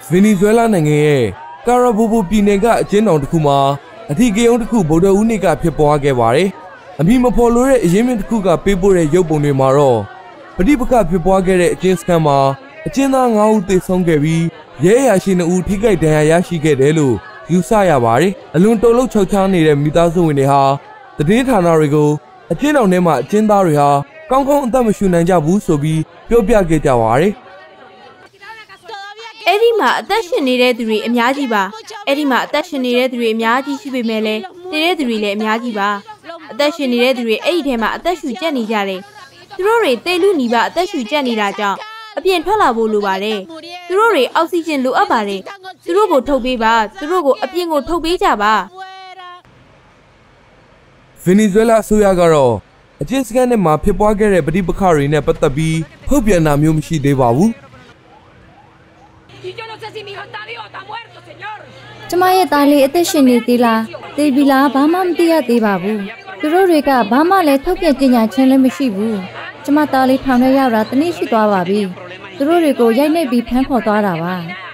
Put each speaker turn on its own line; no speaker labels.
ဗင်နီဇွဲလားနိုင်ငံရဲ့ကာရာဘိုဘိုပြည်နယ်ကအကျဉ်းထောင်တစ်ခုမှာအထီးကရုံးတစ်ခုဗုဒ္ဓဦးနေ့ကဖြစ်ပွားခဲ့ပါတယ်။အမည်မဖော်လို့တဲ့အရင်းမြစ်တစ်ခုကပေးပို့တဲ့ရုပ်ပုံတွေမှာတော့ပဋိပက္ခဖြစ်ပွားခဲ့တဲ့အကျဉ်းစခန်းမှာအကျဉ်းသား9ဦးသေဆုံးခဲ့ပြီးရဲအရာရှိ2ဦးထိခိုက်ဒဏ်ရာရရှိခဲ့တယ်လို့ယူဆရပါတယ်။အလွန်တုန်လှုပ်ခြောက်ခြားနေတဲ့မိသားစုဝင်တွေဟာသတင်းဌာနတွေကိုအကျဉ်းထောင်ထဲမှာအကျဉ်းသားတွေဟာကောင်းကောင်းအသက်မရှူနိုင်ကြဘူးဆိုပြီးပြောပြခဲ့ကြပါတယ်။
အဲ့ဒီမှာအသက်ရှင်နေတဲ့သူတွေအများကြီးပါအဲ့ဒီမှာအသက်ရှင်နေတဲ့သူတွေအများကြီးရှိပေမဲ့လည်းတည်တဲ့သူတွေလည်းအများကြီးပါအသက်ရှင်နေတဲ့သူတွေအဲ့ဒီထဲမှာအသက်ရှူကျက်နေကြတယ်သူတို့တွေသေလူနီးပါအသက်ရှူကျက်နေတာကြောင့်အပြင်ထွက်လာဖို့လိုပါတယ်သူတို့တွေအောက်ဆီဂျင်လိုအပ်ပါတယ်သူတို့ကိုထုတ်ပေးပါသူတို့ကိုအပြင်ကိုထုတ်ပေးကြပါ
ဗင်နီဇွဲလားအစိုးရကတော့အကျဉ်းစခန်းထဲမှာဖြစ်ပွားခဲ့တဲ့ပဋိပက္ခတွေနဲ့ပတ်သက်ပြီးထုတ်ပြန်တာမျိုးမရှိသေးပါဘူး
ကျမရဲ့သားလေးအသက်ရှင်နေသေးလားသေပြီလားဘာမှမသိရသေးပါဘူးသူတို့တွေကဘာမှလည်းထုတ်ပြန်ကြေညာခြင်းလည်းမရှိဘူးကျမသားလေးထောင်ထဲရောက်တာတနေ့ရှိသွားပါပြီသူတို့တွေကိုရိုက်နှိပ်ပြီးဖမ်းခေါ်သွားတာပါ